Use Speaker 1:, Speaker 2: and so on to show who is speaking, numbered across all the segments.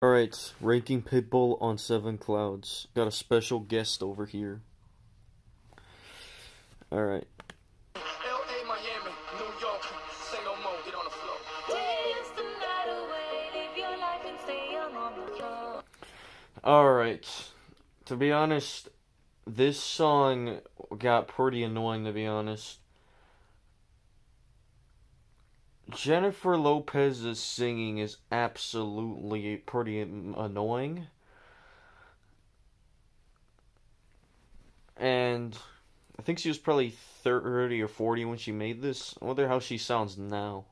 Speaker 1: Alright, ranking Pitbull on Seven Clouds. Got a special guest over here. Alright.
Speaker 2: LA, Miami, New York, say no more, get on the floor.
Speaker 1: Alright. To be honest, this song got pretty annoying, to be honest. Jennifer Lopez's singing is absolutely pretty annoying. And I think she was probably 30 or 40 when she made this. I wonder how she sounds now.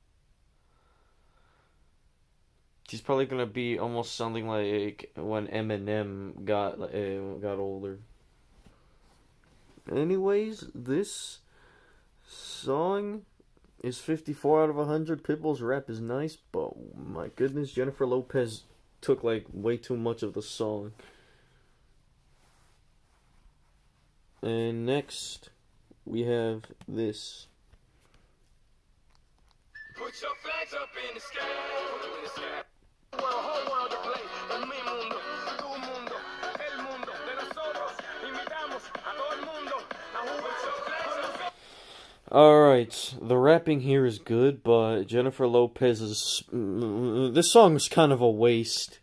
Speaker 1: She's probably gonna be almost sounding like when Eminem got older. Anyways, this song is 54 out of 100. Pitbull's rap is nice, but my goodness, Jennifer Lopez took like way too much of the song. And next, we have this.
Speaker 2: Put your flags up in the sky, in the sky. Whole world to play, en mi mundo, tu mundo, el mundo de nosotros. Invitamos a todo el mundo a jugar.
Speaker 1: Alright, the rapping here is good, but Jennifer Lopez's... this song is kind of a waste.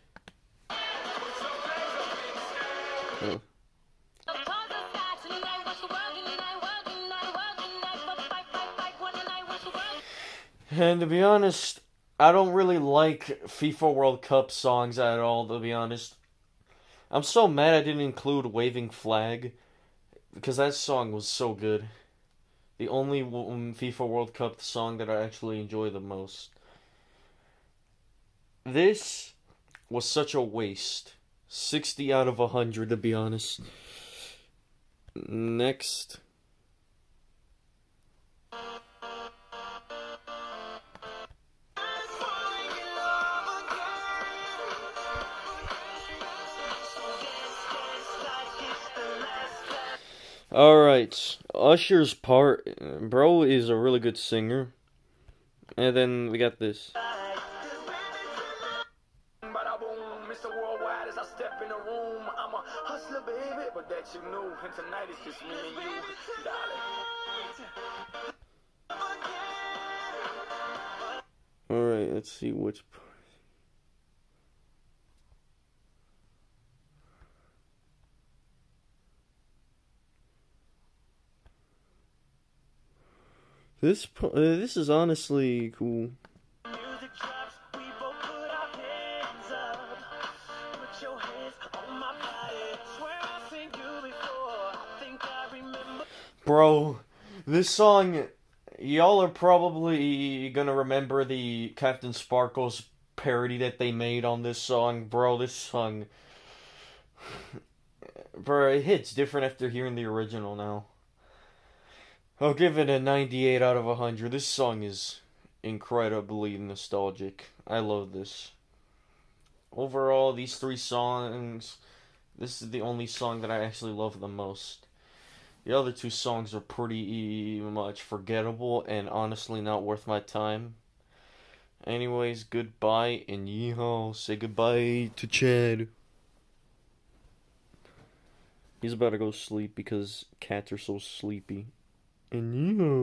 Speaker 1: And to be honest, I don't really like FIFA World Cup songs at all, to be honest. I'm so mad I didn't include Waving Flag, because that song was so good. The only FIFA World Cup song that I actually enjoy the most. This was such a waste. 60 out of 100, to be honest. Next. Alright, Usher's part, bro is a really good singer. And then we got this.
Speaker 2: Mr. Worldwide, as I step in the room, I'm a hustler, baby, but that you knew, and tonight it's just me and you, darling.
Speaker 1: Alright, let's see which part. This is honestly cool. Bro, this song, y'all are probably gonna remember the Captain Sparkles parody that they made on this song. Bro, this song, bro, it hits different after hearing the original now. I'll give it a 98 out of 100. This song is incredibly nostalgic. I love this. Overall, these three songs, this is the only song that I actually love the most. The other two songs are pretty much forgettable and honestly not worth my time. Anyways, goodbye and yeehaw. Say goodbye to Chad. He's about to go sleep because cats are so sleepy. And yeehaw.